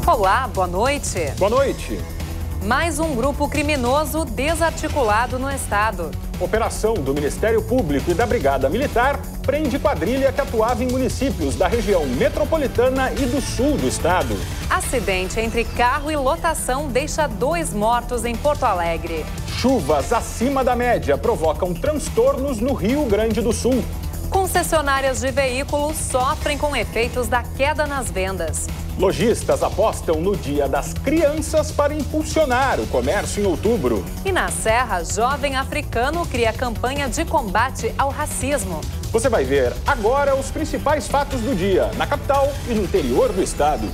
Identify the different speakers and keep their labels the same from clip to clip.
Speaker 1: Olá, boa noite.
Speaker 2: Boa noite.
Speaker 1: Mais um grupo criminoso desarticulado no estado.
Speaker 2: Operação do Ministério Público e da Brigada Militar prende quadrilha que atuava em municípios da região metropolitana e do sul do estado.
Speaker 1: Acidente entre carro e lotação deixa 2 mortos em Porto Alegre.
Speaker 2: Chuvas acima da média provocam transtornos no Rio Grande do Sul.
Speaker 1: Concessionárias de veículos sofrem com efeitos da queda nas vendas.
Speaker 2: Lojistas apostam no Dia das Crianças para impulsionar o comércio em outubro.
Speaker 1: E na Serra, jovem africano cria campanha de combate ao racismo.
Speaker 2: Você vai ver agora os principais fatos do dia, na capital e no interior do estado.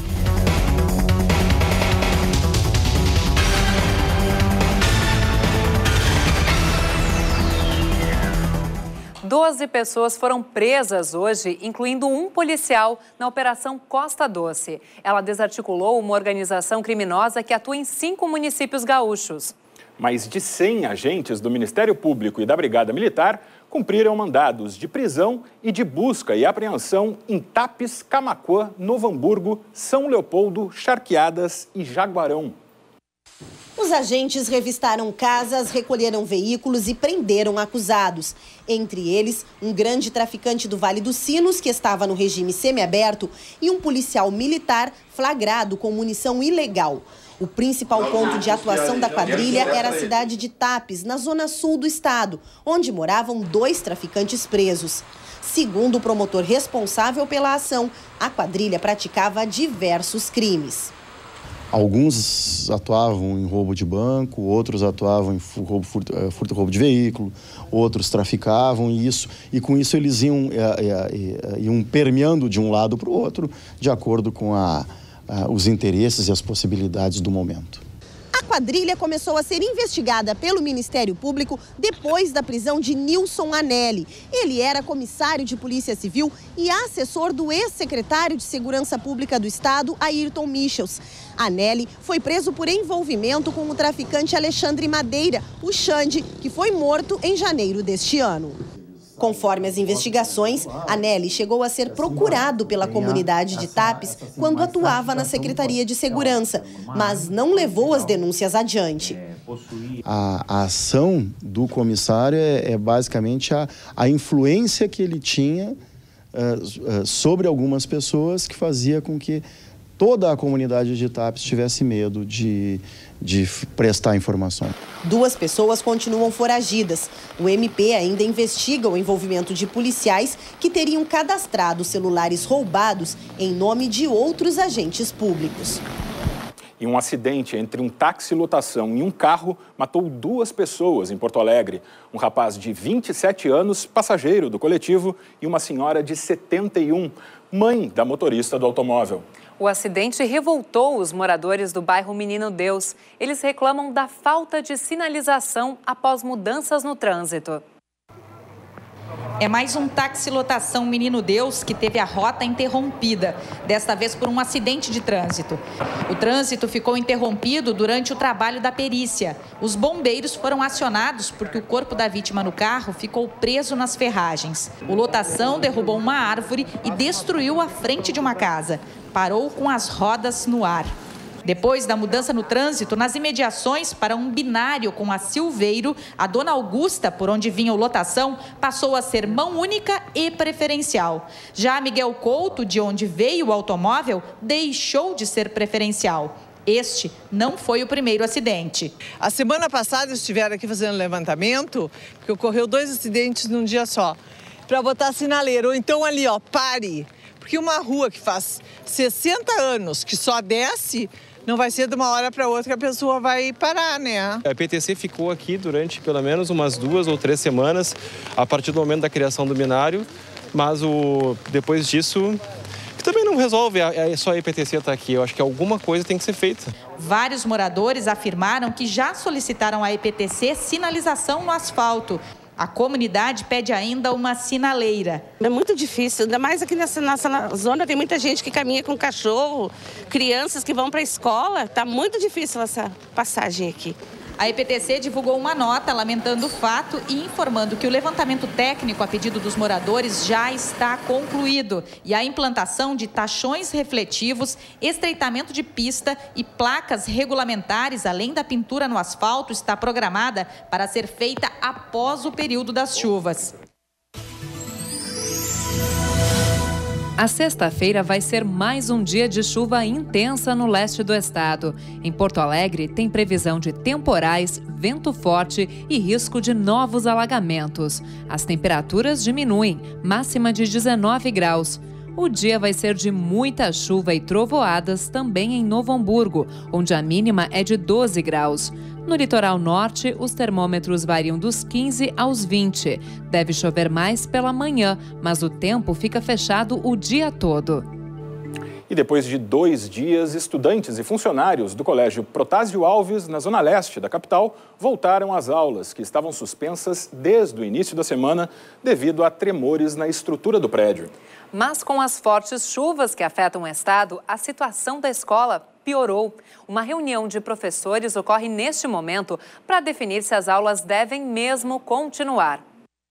Speaker 1: Doze pessoas foram presas hoje, incluindo um policial, na Operação Costa Doce. Ela desarticulou uma organização criminosa que atua em 5 municípios gaúchos.
Speaker 2: Mais de 100 agentes do Ministério Público e da Brigada Militar cumpriram mandados de prisão e de busca e apreensão em Tapes, Camaquã, Novo Hamburgo, São Leopoldo, Charqueadas e Jaguarão.
Speaker 3: Os agentes revistaram casas, recolheram veículos e prenderam acusados. Entre eles, um grande traficante do Vale dos Sinos, que estava no regime semiaberto, e um policial militar flagrado com munição ilegal. O principal ponto de atuação da quadrilha era a cidade de Tapes, na zona sul do estado, onde moravam 2 traficantes presos. Segundo o promotor responsável pela ação, a quadrilha praticava diversos crimes.
Speaker 4: Alguns atuavam em roubo de banco, outros atuavam em furto de veículo, outros traficavam e com isso eles iam permeando de um lado para o outro, de acordo com os interesses e as possibilidades do momento.
Speaker 3: A quadrilha começou a ser investigada pelo Ministério Público depois da prisão de Nilson Anelli. Ele era comissário de Polícia Civil e assessor do ex-secretário de Segurança Pública do Estado, Ayrton Michels. Anelli foi preso por envolvimento com o traficante Alexandre Madeira, o Xande, que foi morto em janeiro deste ano. Conforme as investigações, Anelli chegou a ser procurado pela comunidade de Tapes quando atuava na Secretaria de Segurança, mas não levou as denúncias adiante.
Speaker 4: A ação do comissário é basicamente a influência que ele tinha sobre algumas pessoas, que fazia com que toda a comunidade de Tapes tivesse medo de prestar informação.
Speaker 3: 2 pessoas continuam foragidas. O MP ainda investiga o envolvimento de policiais que teriam cadastrado celulares roubados em nome de outros agentes públicos.
Speaker 2: E um acidente entre um táxi-lotação e um carro matou 2 pessoas em Porto Alegre. Um rapaz de 27 anos, passageiro do coletivo, e uma senhora de 71, mãe da motorista do automóvel.
Speaker 1: O acidente revoltou os moradores do bairro Menino Deus. Eles reclamam da falta de sinalização após mudanças no trânsito.
Speaker 5: É mais um táxi-lotação Menino Deus que teve a rota interrompida, desta vez por um acidente de trânsito. O trânsito ficou interrompido durante o trabalho da perícia. Os bombeiros foram acionados porque o corpo da vítima no carro ficou preso nas ferragens. O lotação derrubou uma árvore e destruiu a frente de uma casa. Parou com as rodas no ar. Depois da mudança no trânsito, nas imediações para um binário com a Silveiro, a Dona Augusta, por onde vinha o lotação, passou a ser mão única e preferencial. Já a Miguel Couto, de onde veio o automóvel, deixou de ser preferencial. Este não foi o primeiro acidente.
Speaker 6: A semana passada estiveram aqui fazendo levantamento, porque ocorreu 2 acidentes num dia só, para botar sinaleiro, ou então ali, ó, pare. Porque uma rua que faz 60 anos, que só desce, não vai ser de uma hora para outra que a pessoa vai parar, né?
Speaker 7: A EPTC ficou aqui durante pelo menos umas 2 ou 3 semanas, a partir do momento da criação do binário, mas depois disso, que também não resolve, só a EPTC estar aqui, eu acho que alguma coisa tem que ser feita.
Speaker 5: Vários moradores afirmaram que já solicitaram à EPTC sinalização no asfalto. A comunidade pede ainda uma sinaleira.
Speaker 8: É muito difícil, ainda mais aqui nessa zona, tem muita gente que caminha com cachorro, crianças que vão para a escola. Está muito difícil essa passagem aqui.
Speaker 5: A EPTC divulgou uma nota lamentando o fato e informando que o levantamento técnico a pedido dos moradores já está concluído e a implantação de tachões refletivos, estreitamento de pista e placas regulamentares, além da pintura no asfalto, está programada para ser feita após o período das chuvas.
Speaker 1: A sexta-feira vai ser mais um dia de chuva intensa no leste do estado. Em Porto Alegre, tem previsão de temporais, vento forte e risco de novos alagamentos. As temperaturas diminuem, máxima de 19 graus. O dia vai ser de muita chuva e trovoadas também em Novo Hamburgo, onde a mínima é de 12 graus. No litoral norte, os termômetros variam dos 15 aos 20. Deve chover mais pela manhã, mas o tempo fica fechado o dia todo.
Speaker 2: E depois de 2 dias, estudantes e funcionários do Colégio Protásio Alves, na zona leste da capital, voltaram às aulas, que estavam suspensas desde o início da semana devido a tremores na estrutura do prédio.
Speaker 1: Mas com as fortes chuvas que afetam o estado, a situação da escola piorou. Uma reunião de professores ocorre neste momento para definir se as aulas devem mesmo continuar.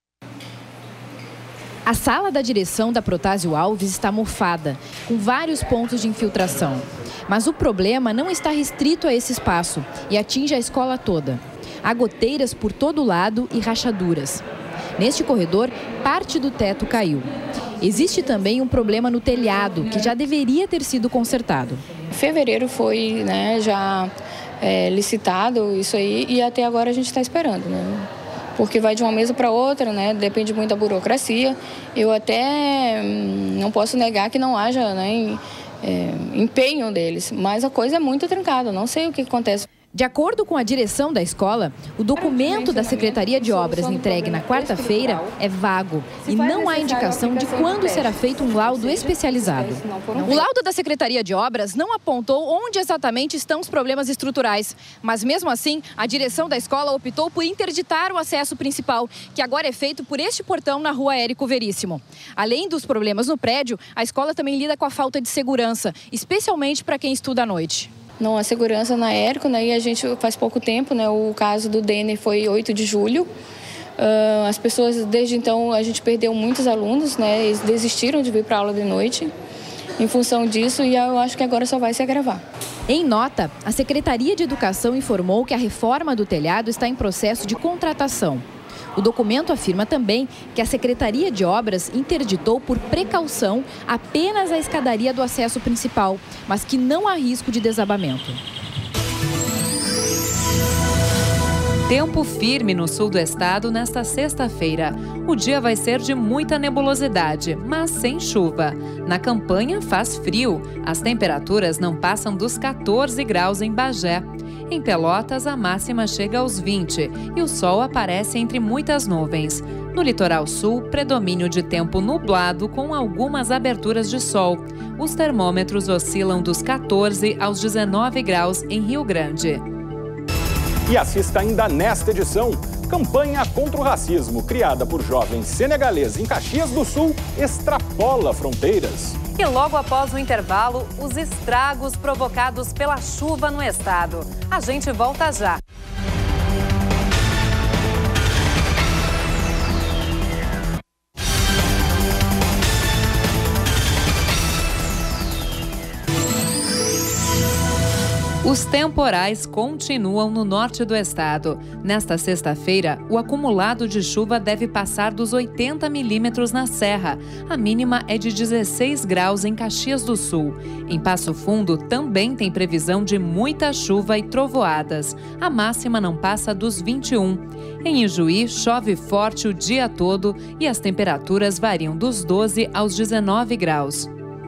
Speaker 9: A sala da direção da Protásio Alves está mofada, com vários pontos de infiltração. Mas o problema não está restrito a esse espaço e atinge a escola toda. Há goteiras por todo lado e rachaduras. Neste corredor, parte do teto caiu. Existe também um problema no telhado, que já deveria ter sido consertado.
Speaker 10: Em fevereiro foi já licitado isso aí e até agora a gente está esperando, né? Porque vai de uma mesa para outra, né? Depende muito da burocracia. Eu até não posso negar que não haja, né, empenho deles, mas a coisa é muito trancada, não sei o que acontece.
Speaker 9: De acordo com a direção da escola, o documento da Secretaria de Obras entregue na quarta-feira é vago e não há indicação de quando será feito um laudo especializado. O laudo da Secretaria de Obras não apontou onde exatamente estão os problemas estruturais, mas mesmo assim, a direção da escola optou por interditar o acesso principal, que agora é feito por este portão na Rua Érico Veríssimo. Além dos problemas no prédio, a escola também lida com a falta de segurança, especialmente para quem estuda à noite.
Speaker 10: Não há segurança na Érico, né? E a gente faz pouco tempo, né? O caso do Denner foi 8 de julho. As pessoas, desde então, a gente perdeu muitos alunos, né? Eles desistiram de vir para a aula de noite em função disso e eu acho que agora só vai se agravar.
Speaker 9: Em nota, a Secretaria de Educação informou que a reforma do telhado está em processo de contratação. O documento afirma também que a Secretaria de Obras interditou por precaução apenas a escadaria do acesso principal, mas que não há risco de desabamento.
Speaker 1: Tempo firme no sul do estado nesta sexta-feira. O dia vai ser de muita nebulosidade, mas sem chuva. Na campanha faz frio. As temperaturas não passam dos 14 graus em Bagé. Em Pelotas, a máxima chega aos 20 e o sol aparece entre muitas nuvens. No litoral sul, predomínio de tempo nublado com algumas aberturas de sol. Os termômetros oscilam dos 14 aos 19 graus em Rio Grande.
Speaker 2: E assista ainda nesta edição. Campanha contra o racismo, criada por jovens senegaleses em Caxias do Sul, extrapola fronteiras.
Speaker 1: E logo após o intervalo, os estragos provocados pela chuva no estado. A gente volta já. Os temporais continuam no norte do estado. Nesta sexta-feira, o acumulado de chuva deve passar dos 80 milímetros na Serra. A mínima é de 16 graus em Caxias do Sul. Em Passo Fundo, também tem previsão de muita chuva e trovoadas. A máxima não passa dos 21. Em Ijuí, chove forte o dia todo e as temperaturas variam dos 12 aos 19 graus.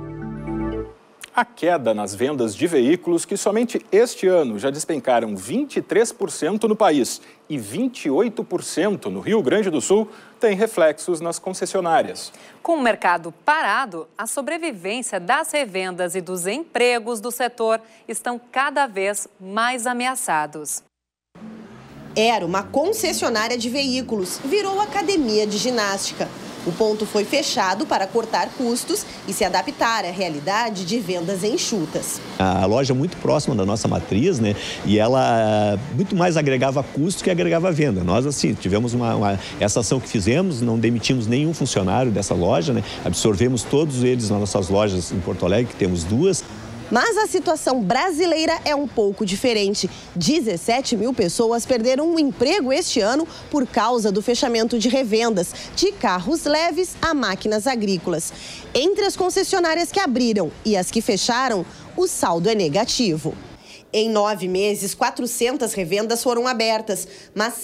Speaker 2: A queda nas vendas de veículos, que somente este ano já despencaram 23% no país e 28% no Rio Grande do Sul, tem reflexos nas concessionárias.
Speaker 1: Com o mercado parado, a sobrevivência das revendas e dos empregos do setor estão cada vez mais ameaçados.
Speaker 3: Era uma concessionária de veículos, virou academia de ginástica. O ponto foi fechado para cortar custos e se adaptar à realidade de vendas enxutas.
Speaker 11: A loja é muito próxima da nossa matriz, né? E ela muito mais agregava custo que agregava venda. Nós, assim, tivemos essa ação que fizemos, não demitimos nenhum funcionário dessa loja, né? Absorvemos todos eles nas nossas lojas em Porto Alegre, que temos 2.
Speaker 3: Mas a situação brasileira é um pouco diferente. 17 mil pessoas perderam o emprego este ano por causa do fechamento de revendas, de carros leves a máquinas agrícolas. Entre as concessionárias que abriram e as que fecharam, o saldo é negativo. Em 9 meses, 400 revendas foram abertas, mas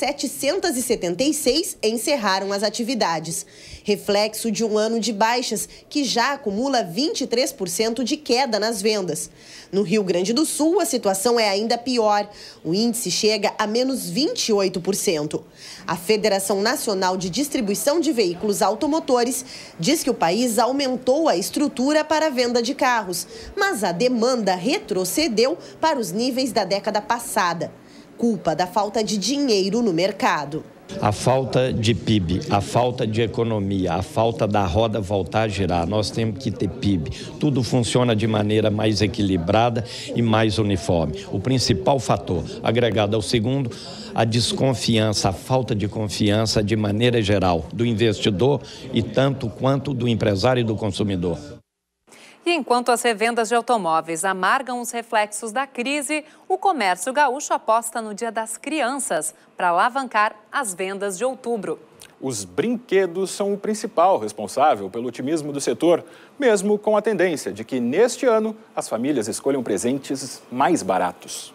Speaker 3: 776 encerraram as atividades. Reflexo de um ano de baixas, que já acumula 23% de queda nas vendas. No Rio Grande do Sul, a situação é ainda pior. O índice chega a menos 28%. A Federação Nacional de Distribuição de Veículos Automotores diz que o país aumentou a estrutura para a venda de carros, mas a demanda retrocedeu para os níveis da década passada. Culpa da falta de dinheiro no mercado.
Speaker 12: A falta de PIB, a falta de economia, a falta da roda voltar a girar. Nós temos que ter PIB. Tudo funciona de maneira mais equilibrada e mais uniforme. O principal fator, agregado ao segundo, a desconfiança, a falta de confiança de maneira geral do investidor e tanto quanto do empresário e do consumidor.
Speaker 1: E enquanto as revendas de automóveis amargam os reflexos da crise, o comércio gaúcho aposta no Dia das Crianças para alavancar as vendas de outubro.
Speaker 2: Os brinquedos são o principal responsável pelo otimismo do setor, mesmo com a tendência de que, neste ano, as famílias escolham presentes mais baratos.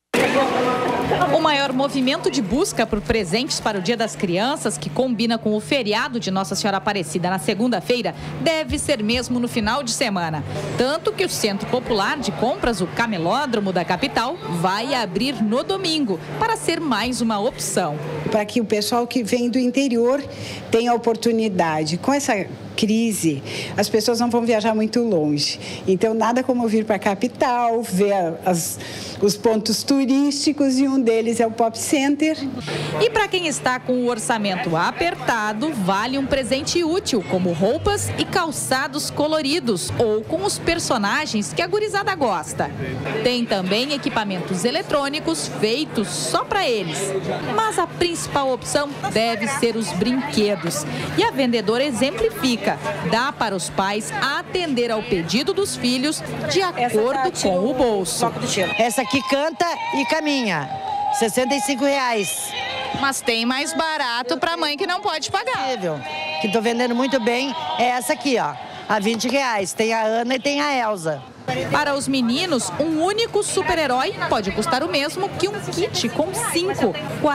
Speaker 5: O maior movimento de busca por presentes para o Dia das Crianças, que combina com o feriado de Nossa Senhora Aparecida na segunda-feira, deve ser mesmo no final de semana. Tanto que o Centro Popular de Compras, o Camelódromo da capital, vai abrir no domingo, para ser mais uma opção.
Speaker 13: Para que o pessoal que vem do interior tenha a oportunidade. Com essa crise, as pessoas não vão viajar muito longe. Então, nada como vir para a capital, ver os pontos turísticos, e um deles é o Pop Center.
Speaker 5: E para quem está com o orçamento apertado, vale um presente útil, como roupas e calçados coloridos ou com os personagens que a gurizada gosta. Tem também equipamentos eletrônicos feitos só para eles. Mas a principal opção deve ser os brinquedos. E a vendedora exemplifica. Dá para os pais atender ao pedido dos filhos de acordo com o bolso.
Speaker 14: Essa aqui canta e caminha, R$65.
Speaker 5: Mas tem mais barato para a mãe que não pode pagar.
Speaker 14: Que estou vendendo muito bem é essa aqui, ó, a R$20. Tem a Ana e tem a Elza.
Speaker 5: Para os meninos, um único super-herói pode custar o mesmo que um kit com 5,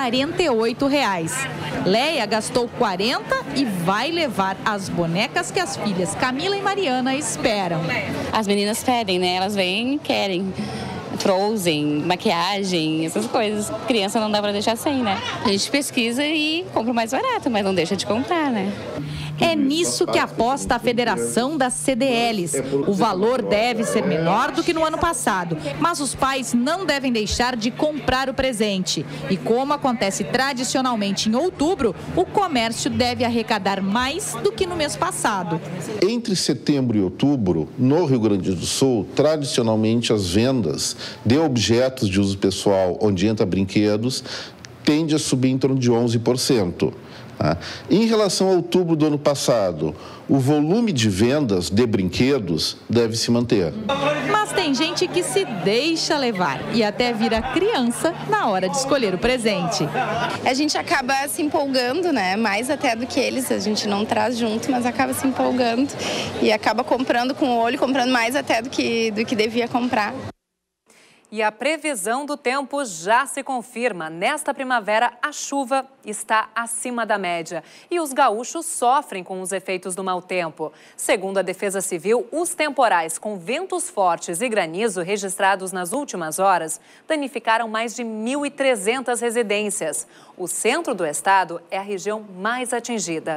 Speaker 5: R$48. Leia gastou 40 e vai levar as bonecas que as filhas Camila e Mariana esperam.
Speaker 10: As meninas pedem, né? Elas vêm e querem. Frozen, maquiagem, essas coisas. Criança não dá para deixar sem, né? A gente pesquisa e compra o mais barato, mas não deixa de comprar, né?
Speaker 5: É nisso que aposta a Federação das CDLs. O valor deve ser menor do que no ano passado, mas os pais não devem deixar de comprar o presente. E como acontece tradicionalmente em outubro, o comércio deve arrecadar mais do que no mês passado.
Speaker 15: Entre setembro e outubro, no Rio Grande do Sul, tradicionalmente as vendas de objetos de uso pessoal, onde entra brinquedos, tende a subir em torno de 11%. Em relação a outubro do ano passado, o volume de vendas de brinquedos deve se manter.
Speaker 5: Mas tem gente que se deixa levar e até vira criança na hora de escolher o presente.
Speaker 16: A gente acaba se empolgando, né? Mais até do que eles, a gente não traz junto, mas acaba se empolgando e acaba comprando com o olho, comprando mais até do que devia comprar.
Speaker 1: E a previsão do tempo já se confirma. Nesta primavera, a chuva está acima da média. E os gaúchos sofrem com os efeitos do mau tempo. Segundo a Defesa Civil, os temporais com ventos fortes e granizo registrados nas últimas horas danificaram mais de 1.300 residências. O centro do estado é a região mais atingida.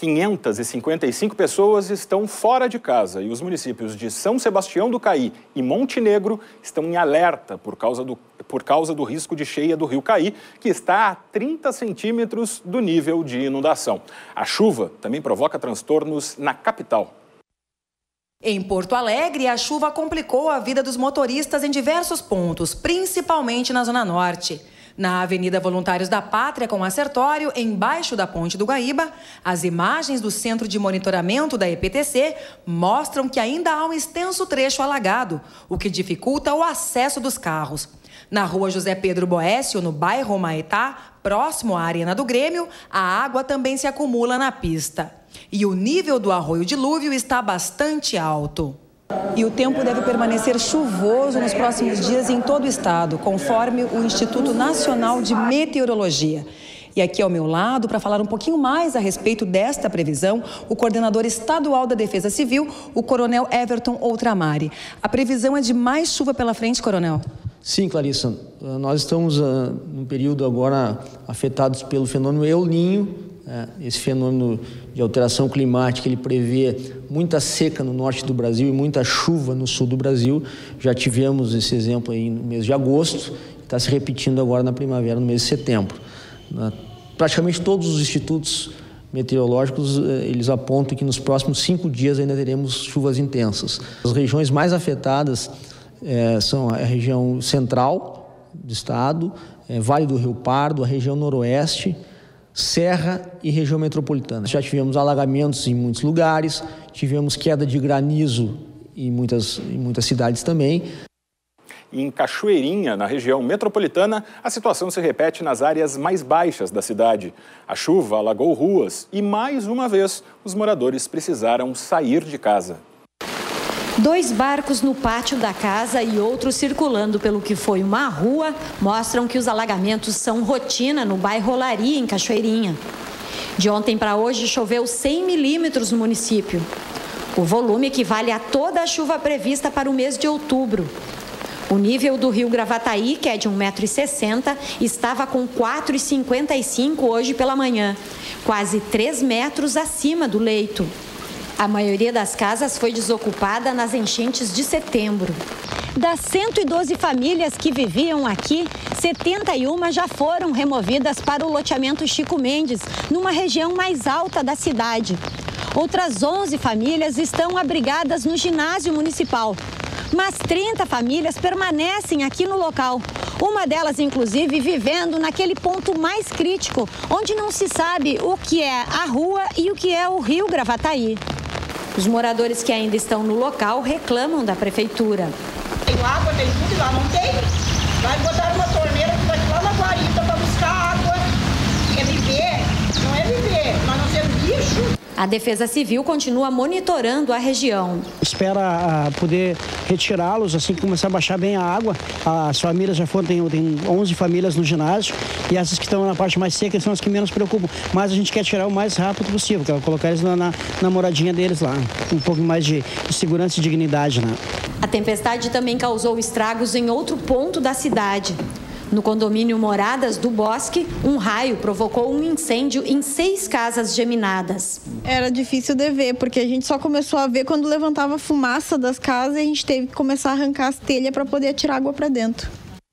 Speaker 2: 555 pessoas estão fora de casa e os municípios de São Sebastião do Caí e Montenegro estão em alerta por por causa do risco de cheia do Rio Caí, que está a 30 centímetros do nível de inundação. A chuva também provoca transtornos na capital.
Speaker 17: Em Porto Alegre, a chuva complicou a vida dos motoristas em diversos pontos, principalmente na Zona Norte. Na Avenida Voluntários da Pátria, com Acertório, embaixo da Ponte do Guaíba, as imagens do Centro de Monitoramento da EPTC mostram que ainda há um extenso trecho alagado, o que dificulta o acesso dos carros. Na rua José Pedro Boécio, no bairro Maetá, próximo à Arena do Grêmio, a água também se acumula na pista. E o nível do Arroio Dilúvio está bastante alto. E o tempo deve permanecer chuvoso nos próximos dias em todo o estado, conforme o Instituto Nacional de Meteorologia. E aqui ao meu lado, para falar um pouquinho mais a respeito desta previsão, o coordenador estadual da Defesa Civil, o coronel Everton Outramari. A previsão é de mais chuva pela frente, coronel?
Speaker 18: Sim, Clarissa. Nós estamos num período agora afetados pelo fenômeno El Niño. Esse fenômeno de alteração climática, ele prevê muita seca no norte do Brasil e muita chuva no sul do Brasil. Já tivemos esse exemplo aí no mês de agosto, está se repetindo agora na primavera, no mês de setembro. Praticamente todos os institutos meteorológicos, eles apontam que nos próximos 5 dias ainda teremos chuvas intensas. As regiões mais afetadas são a região central do estado, Vale do Rio Pardo, a região noroeste, Serra e região metropolitana. Já tivemos alagamentos em muitos lugares, tivemos queda de granizo em muitas cidades também.
Speaker 2: Em Cachoeirinha, na região metropolitana, a situação se repete nas áreas mais baixas da cidade. A chuva alagou ruas e, mais uma vez, os moradores precisaram sair de casa.
Speaker 19: 2 barcos no pátio da casa e outros circulando pelo que foi uma rua mostram que os alagamentos são rotina no bairro Olaria, em Cachoeirinha. De ontem para hoje choveu 100 milímetros no município. O volume equivale a toda a chuva prevista para o mês de outubro. O nível do rio Gravataí, que é de 1,60 m, estava com 4,55 hoje pela manhã, quase 3 metros acima do leito. A maioria das casas foi desocupada nas enchentes de setembro.
Speaker 20: Das 112 famílias que viviam aqui, 71 já foram removidas para o loteamento Chico Mendes, numa região mais alta da cidade. Outras 11 famílias estão abrigadas no ginásio municipal. Mas 30 famílias permanecem aqui no local. Uma delas, inclusive, vivendo naquele ponto mais crítico, onde não se sabe o que é a rua e o que é o rio Gravataí.
Speaker 19: Os moradores que ainda estão no local reclamam da prefeitura.
Speaker 21: Tem água, tem tudo, lá não tem. Vai botar uma torneira que vai lá na guarita para buscar água. É viver, não é viver, nós não somos bicho.
Speaker 19: A Defesa Civil continua monitorando a região.
Speaker 22: Espera poder retirá-los assim que começar a baixar bem a água. As famílias já foram, tem 11 famílias no ginásio e essas que estão na parte mais seca são as que menos preocupam. Mas a gente quer tirar o mais rápido possível, que é colocar eles na moradinha deles lá. Um pouco mais de segurança e dignidade, né?
Speaker 19: A tempestade também causou estragos em outro ponto da cidade. No condomínio Moradas do Bosque, um raio provocou um incêndio em 6 casas geminadas.
Speaker 23: Era difícil de ver, porque a gente só começou a ver quando levantava a fumaça das casas e a gente teve que começar a arrancar as telhas para poder tirar água para dentro.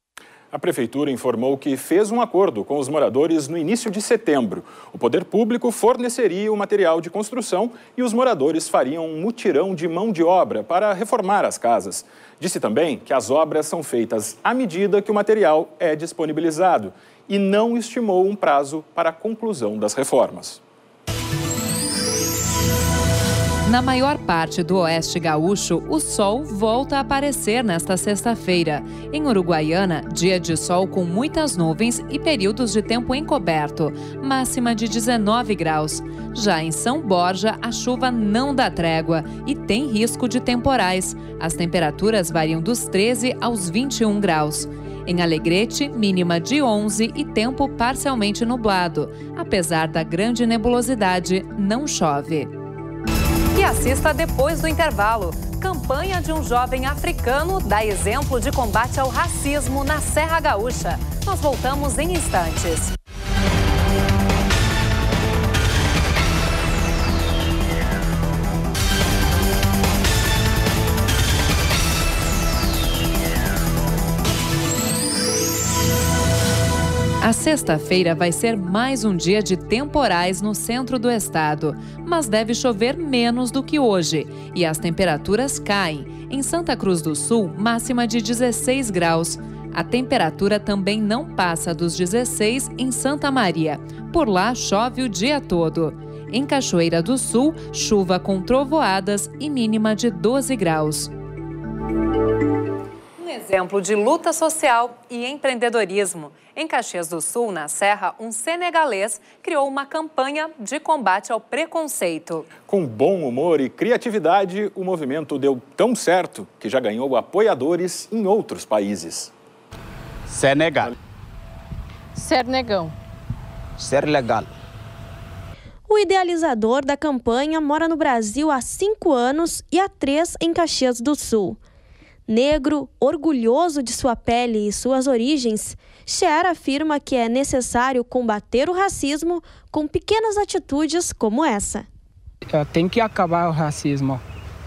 Speaker 2: A Prefeitura informou que fez um acordo com os moradores no início de setembro. O poder público forneceria o material de construção e os moradores fariam um mutirão de mão de obra para reformar as casas. Disse também que as obras são feitas à medida que o material é disponibilizado e não estimou um prazo para a conclusão das reformas.
Speaker 1: Na maior parte do oeste gaúcho, o sol volta a aparecer nesta sexta-feira. Em Uruguaiana, dia de sol com muitas nuvens e períodos de tempo encoberto, máxima de 19 graus. Já em São Borja, a chuva não dá trégua e tem risco de temporais. As temperaturas variam dos 13 aos 21 graus. Em Alegrete, mínima de 11 e tempo parcialmente nublado. Apesar da grande nebulosidade, não chove. E assista depois do intervalo. Campanha de um jovem africano dá exemplo de combate ao racismo na Serra Gaúcha. Nós voltamos em instantes. sexta-feira vai ser mais um dia de temporais no centro do estado, mas deve chover menos do que hoje e as temperaturas caem. Em Santa Cruz do Sul, máxima de 16 graus. A temperatura também não passa dos 16 em Santa Maria. Por lá, chove o dia todo. Em Cachoeira do Sul, chuva com trovoadas e mínima de 12 graus. Um exemplo de luta social e empreendedorismo. Em Caxias do Sul, na Serra, um senegalês criou uma campanha de combate ao preconceito.
Speaker 2: Com bom humor e criatividade, o movimento deu tão certo que já ganhou apoiadores em outros países.
Speaker 4: Senegal.
Speaker 6: Ser negão.
Speaker 4: Ser legal.
Speaker 7: O idealizador da campanha mora no Brasil há 5 anos e há 3 em Caxias do Sul. Negro, orgulhoso de sua pele e suas origens, Cher afirma que é necessário combater o racismo com pequenas atitudes como essa.
Speaker 24: Tem que acabar o racismo.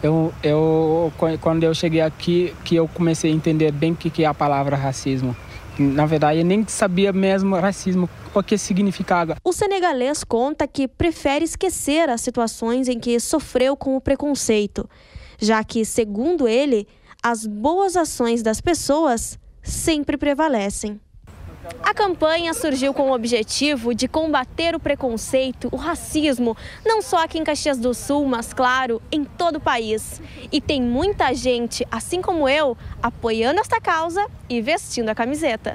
Speaker 24: Quando eu cheguei aqui, que eu comecei a entender bem o que é a palavra racismo. Na verdade, eu nem sabia mesmo racismo, o que significava.
Speaker 7: O senegalês conta que prefere esquecer as situações em que sofreu com o preconceito, já que, segundo ele, as boas ações das pessoas sempre prevalecem. A campanha surgiu com o objetivo de combater o preconceito, o racismo, não só aqui em Caxias do Sul, mas, claro, em todo o país. E tem muita gente, assim como eu, apoiando esta causa e vestindo a camiseta.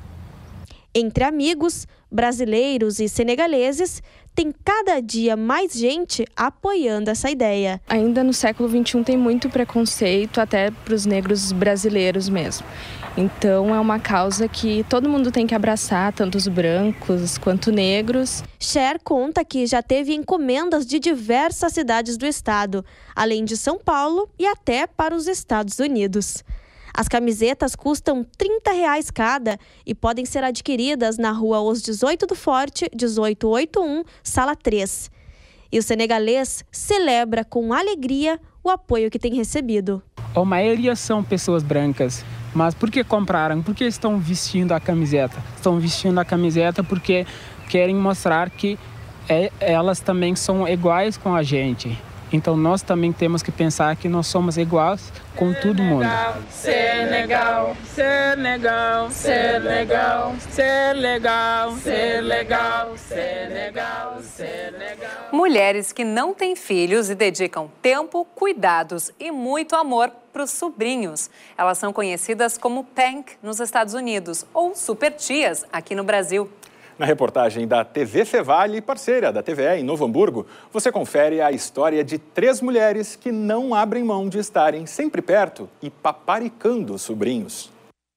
Speaker 7: Entre amigos, brasileiros e senegaleses, tem cada dia mais gente apoiando essa ideia.
Speaker 10: Ainda no século XXI tem muito preconceito, até para os negros brasileiros mesmo. Então é uma causa que todo mundo tem que abraçar, tanto os brancos quanto negros.
Speaker 7: Cher conta que já teve encomendas de diversas cidades do estado, além de São Paulo e até para os Estados Unidos. As camisetas custam R$30 cada e podem ser adquiridas na rua Os 18 do Forte, 1881, sala 3. E o senegalês celebra com alegria o apoio que tem recebido.
Speaker 24: A maioria são pessoas brancas, mas por que compraram? Por que estão vestindo a camiseta? Estão vestindo a camiseta porque querem mostrar que elas também são iguais com a gente. Então nós também temos que pensar que nós somos iguais com todo mundo.
Speaker 21: Ser legal, ser legal, ser legal, ser legal, ser legal, ser legal, ser legal.
Speaker 1: Mulheres que não têm filhos e dedicam tempo, cuidados e muito amor para os sobrinhos. Elas são conhecidas como Pank nos Estados Unidos ou Super Tias aqui no Brasil.
Speaker 2: Na reportagem da TV Fevale, parceira da TVE em Novo Hamburgo, você confere a história de 3 mulheres que não abrem mão de estarem sempre perto e paparicando os sobrinhos.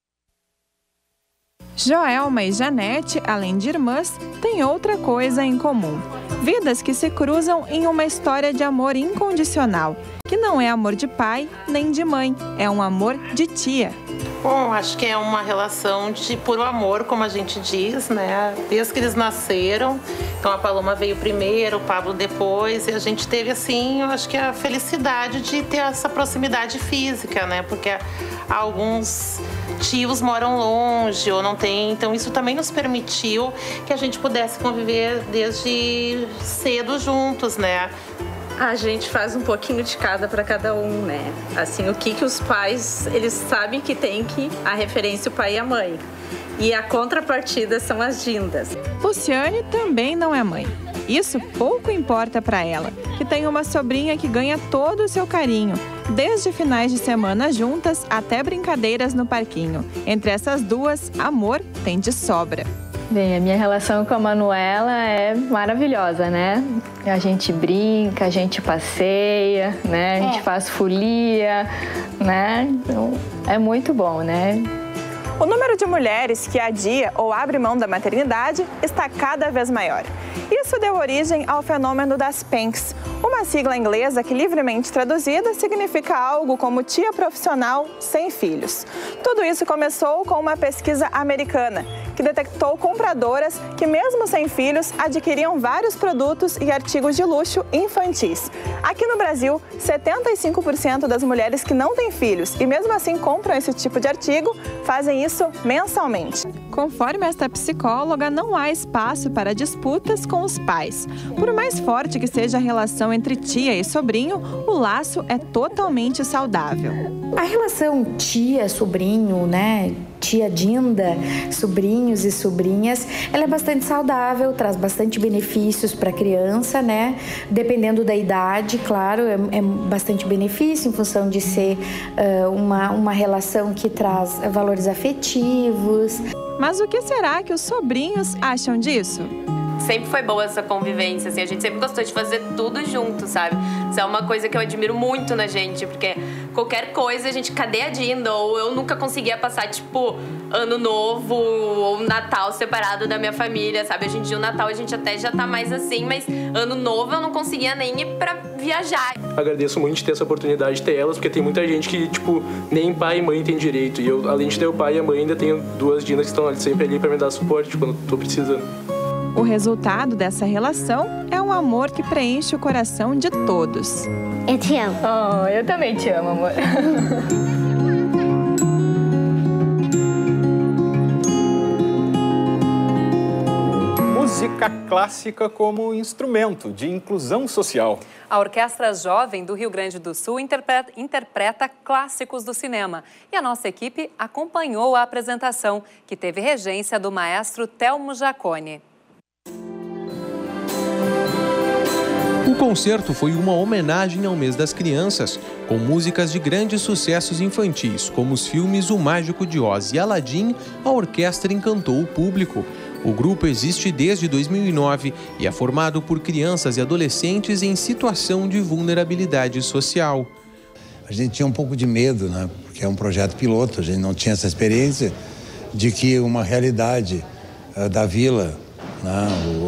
Speaker 6: Joelma e Janete, além de irmãs, têm outra coisa em comum. Vidas que se cruzam em uma história de amor incondicional, que não é amor de pai nem de mãe, é um amor de tia.
Speaker 25: Bom, acho que é uma relação de puro amor, como a gente diz, né? Desde que eles nasceram. Então a Paloma veio primeiro, o Pablo depois, e a gente teve, assim, eu acho que a felicidade de ter essa proximidade física, né? Porque alguns tios moram longe ou não tem, então isso também nos permitiu que a gente pudesse conviver desde cedo juntos, né?
Speaker 26: A gente faz um pouquinho de cada para um, né? Assim, o que os pais, eles sabem que tem que a referência o pai e a mãe. E a contrapartida são as dindas.
Speaker 6: Luciane também não é mãe. Isso pouco importa para ela, que tem uma sobrinha que ganha todo o seu carinho, desde finais de semana juntas até brincadeiras no parquinho. Entre essas duas, amor tem de sobra.
Speaker 10: Bem, a minha relação com a Manuela é maravilhosa, né? A gente brinca, a gente passeia, né? A gente faz folia, né? Então, é muito bom, né?
Speaker 6: O número de mulheres que adia ou abre mão da maternidade está cada vez maior. Isso deu origem ao fenômeno das PANKs, uma sigla inglesa que, livremente traduzida, significa algo como tia profissional sem filhos. Tudo isso começou com uma pesquisa americana, que detectou compradoras que, mesmo sem filhos, adquiriam vários produtos e artigos de luxo infantis. Aqui no Brasil, 75% das mulheres que não têm filhos e mesmo assim compram esse tipo de artigo, fazem isso mensalmente. Conforme esta psicóloga, não há espaço para disputas com os pais. Por mais forte que seja a relação entre tia e sobrinho, o laço é totalmente saudável.
Speaker 3: A relação tia-sobrinho, né? Tia Dinda, sobrinhos e sobrinhas, ela é bastante saudável, traz bastante benefícios para a criança, né? Dependendo da idade, claro, é bastante benefício em função de ser uma relação que traz valores afetivos.
Speaker 6: Mas o que será que os sobrinhos acham disso?
Speaker 8: Sempre foi boa essa convivência, assim, a gente sempre gostou de fazer tudo junto, sabe? Isso é uma coisa que eu admiro muito na gente, porque qualquer coisa a gente, cadê a Dinda? Ou eu nunca conseguia passar, tipo, Ano Novo ou Natal separado da minha família, sabe? Hoje em dia o Natal a gente até já tá mais assim, mas Ano Novo eu não conseguia nem ir pra viajar.
Speaker 9: Agradeço muito de ter essa oportunidade de ter elas, porque tem muita gente que, tipo, nem pai e mãe tem direito. E eu, além de ter o pai e a mãe, ainda tenho duas Dindas que estão sempre ali pra me dar suporte quando eu tô precisando.
Speaker 6: O resultado dessa relação é um amor que preenche o coração de todos.
Speaker 3: Eu te amo.
Speaker 11: Oh, eu também te amo, amor.
Speaker 2: Música clássica como instrumento de inclusão social.
Speaker 1: A Orquestra Jovem do Rio Grande do Sul interpreta clássicos do cinema. E a nossa equipe acompanhou a apresentação, que teve regência do maestro Telmo Jaconi.
Speaker 12: O concerto foi uma homenagem ao mês das crianças, com músicas de grandes sucessos infantis, como os filmes O Mágico de Oz e Aladim. A orquestra encantou o público. O grupo existe desde 2009 e é formado por crianças e adolescentes em situação de vulnerabilidade social.
Speaker 13: A gente tinha um pouco de medo, né? Porque é um projeto piloto, a gente não tinha essa experiência de que uma realidade da vila, né?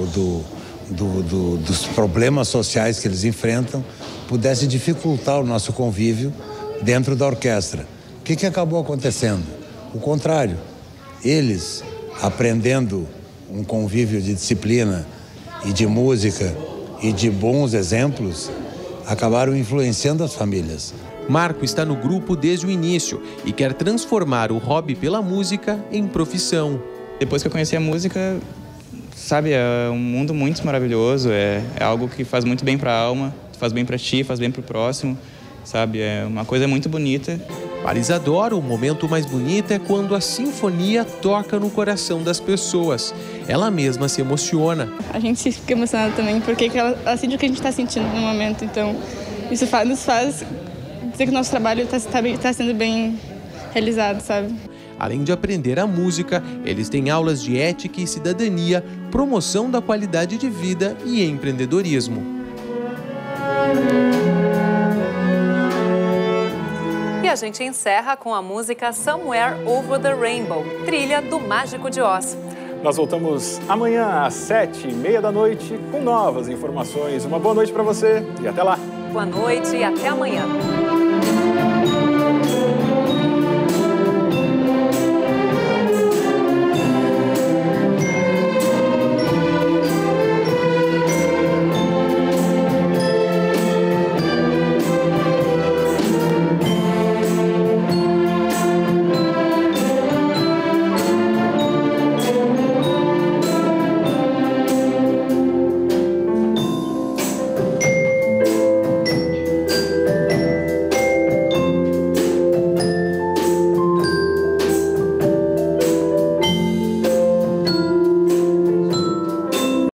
Speaker 13: Dos problemas sociais que eles enfrentam, pudesse dificultar o nosso convívio dentro da orquestra. O que acabou acontecendo? O contrário. Eles, aprendendo um convívio de disciplina e de música e de bons exemplos, acabaram influenciando as famílias.
Speaker 12: Marco está no grupo desde o início e quer transformar o hobby pela música em profissão.
Speaker 27: Depois que eu conheci a música, sabe, é um mundo muito maravilhoso, é algo que faz muito bem para a alma, faz bem para ti, faz bem para o próximo, sabe, é uma coisa muito bonita.
Speaker 12: Para Isadora, o momento mais bonito é quando a sinfonia toca no coração das pessoas. Ela mesma se emociona.
Speaker 28: A gente fica emocionada também, porque ela sente o que a gente está sentindo no momento, então isso nos faz dizer que o nosso trabalho está sendo bem realizado, sabe?
Speaker 12: Além de aprender a música, eles têm aulas de ética e cidadania, promoção da qualidade de vida e empreendedorismo.
Speaker 1: E a gente encerra com a música Somewhere Over the Rainbow, trilha do Mágico de Oz.
Speaker 2: Nós voltamos amanhã às 7h30 da noite com novas informações. Uma boa noite para você e até lá.
Speaker 1: Boa noite e até amanhã.